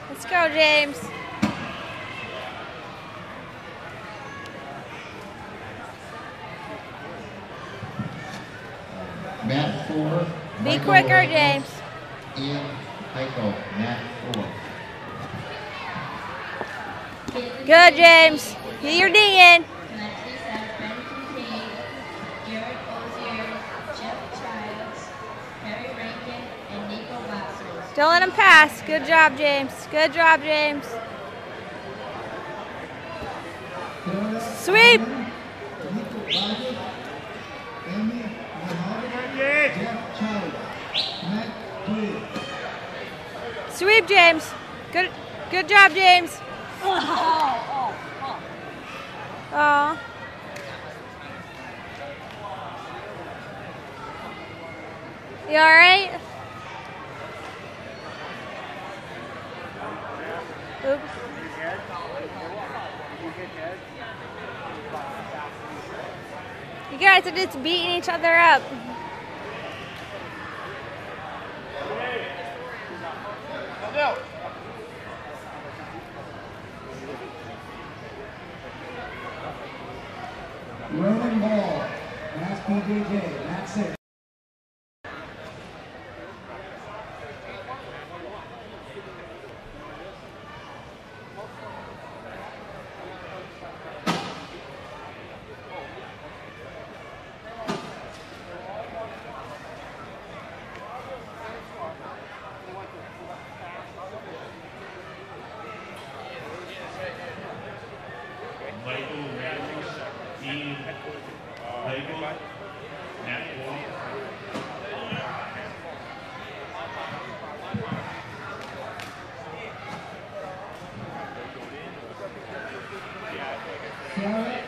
Let's go, James. Mat 4. Be quicker, James. Ian Heiko, Mat 4. Good, James. Get your knee in. Don't let him pass. Good job, James. Good job, James. Sweep. Sweep, James. Good job, James. Oh. You all right? Oops. You guys are just beating each other up. Rolling ball. That's PJJ. That's it. Sarah